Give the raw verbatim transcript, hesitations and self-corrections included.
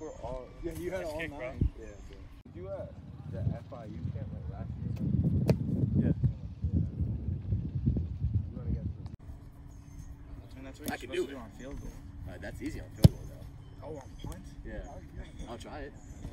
for all. Yeah, you had all kick, nine. bro. Yeah. Did you at the F I U camp like last year? Yeah. You want to get some? And that's what you're I can supposed do to it. do on field goal. Uh, that's easy on field goal though. Oh, on punt? Yeah. I'll try it.